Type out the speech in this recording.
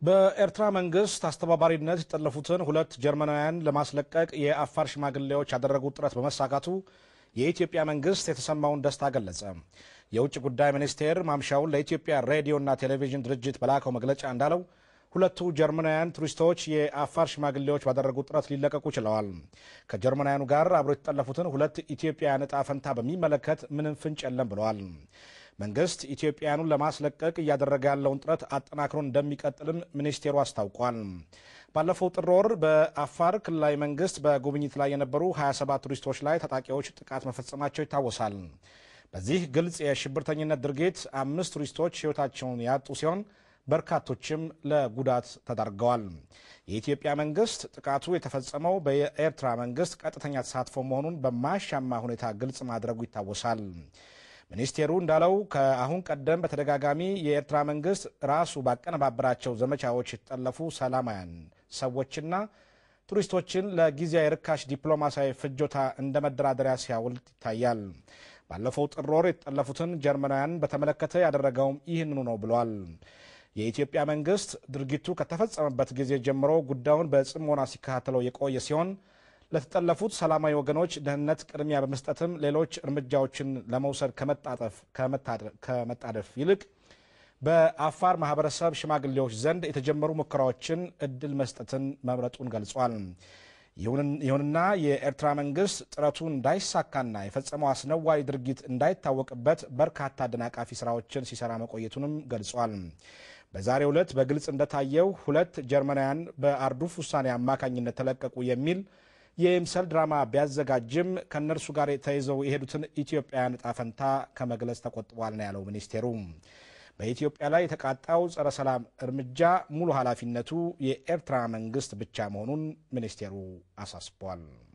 በኤርትራ መንግስት አስተባባሪነት የተጠለፉትን ሁለት ጀርመናውያን ለማስለቀቅ የአፋር ሽማግሌዎች ያደረጉት ጥረት በመሳካቱ የኢትዮጵያ መንግስት የተሰማውን ደስታ ገለጸ። የውጭ ጉዳይ ሚኒስቴር ማምሻውን ለኢትዮጵያ ሬዲዮና ቴሌቪዥን ድርጅት በላከው መግለጫ እንዳለው ሁለቱ ጀርመናውያን ቱሪስቶች የአፋር ሽማግሌዎች ባደረጉት ጥረት ሊለቀቁ ችለዋል። ከጀርመናውያኑ ጋር አብረው የተጠለፉትን ሁለት ኢትዮጵያውያን ዕጣ ፈንታ በሚመለከት ምንም ፍንጭ የለም ብለዋል። መንግስት ኢትዮጵያውያኑን ለማስለቀቅ እያደረገ ያለውን ጥረት አጠናክሮ እንደሚቀጥልም ሚኒስቴሩ አስታውቋል። ባለፈው ጥር ወር በአፋር ክልላዊ መንግስት በጉብኝት ላይ የነበሩ 27 ቱሪስቶች ላይ ታጣቂዎች ጥቃት መፈጸማቸው ይታወሳል። በዚህ ግልጽ የሽብርተኝነት ድርጊት 5 ቱሪስቶች ሕይወታቸውን ያጡ ሲሆን በርካቶችም ለጉዳት ተዳርገዋል። የኢትዮጵያ መንግስት ጥቃቱ የተፈጸመው በኤርትራ መንግስት ቀጥተኛ ተሳትፎ መሆኑን በማያሻማ ሁኔታ ግልጽ ማድረጉ ይታወሳል። ሚኒስቴሩ እንዳለው ከአሁን ቀደም በተደጋጋሚ የኤርትራ መንግስት ራሱ ባቀነባበራቸው ዘመቻዎች የተጠለፉ ሰላማውያን ሰዎችና ቱሪስቶችን ለጊዜያዊ ርካሽ ዲፕሎማሲያዊ ፍጆታ እንደ መደራደሪያ ሲያውል ይታያል። ባለፈው ጥር ወር የተጠለፉትን ጀርመናውያን በተመለከተ ያደረገውም ይህንኑ ነው ብሏል። የኢትዮጵያ መንግስት ድርጊቱ ከተፈጸመበት ጊዜ ጀምሮ ጉዳዩን በጽሞና ሲከታተለው የቆየ ሲሆን ለተጠለፉት ሰላማዊ ወገኖች ደህንነት ቅድሚያ በመስጠትም ሌሎች እርምጃዎችን ለመውሰድ ከመጣደፍ ይልቅ በአፋር ማህበረሰብ ሽማግሌዎች ዘንድ የተጀመሩ ሙከራዎችን እድል መስጠትን መምረጡን ገልጿል። ይሁንና የኤርትራ መንግስት ጥረቱ እንዳይሳካና የፈጸመው አስነዋሪ ድርጊት እንዳይታወቅበት በርካታ አደናቃፊ ስራዎችን ሲሰራ መቆየቱንም ገልጿል። በዛሬው ዕለት በግልጽ እንደታየው ሁለት ጀርመናውያን በአርዱፍ ውሳኔ አማካኝነት ተለቀቁ የሚል የምስል ድራማ ቢያዘጋጅም ከነርሱ ጋር ተይዘው የሄዱትን ኢትዮጵያውያን ዕጣ ፈንታ ከመግለጽ ተቆጥቧል ነው ያለው ሚኒስቴሩ። በኢትዮጵያ ላይ የተቃጣው ጸረ ሰላም እርምጃ ሙሉ ኃላፊነቱ የኤርትራ መንግስት ብቻ መሆኑን ሚኒስቴሩ አሳስቧል።